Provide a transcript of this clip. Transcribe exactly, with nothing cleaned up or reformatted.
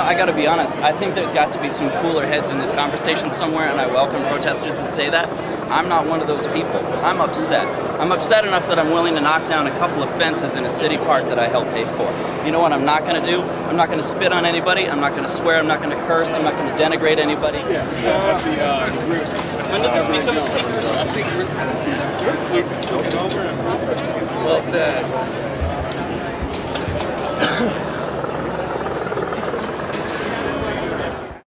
I got to be honest, I think there's got to be some cooler heads in this conversation somewhere, and I welcome protesters to say that. I'm not one of those people. I'm upset. I'm upset enough that I'm willing to knock down a couple of fences in a city park that I helped pay for. You know what I'm not going to do? I'm not going to spit on anybody. I'm not going to swear. I'm not going to curse. I'm not going to denigrate anybody. Yeah, for sure. That'd be, uh, the group. When did this become a speaker? Well said.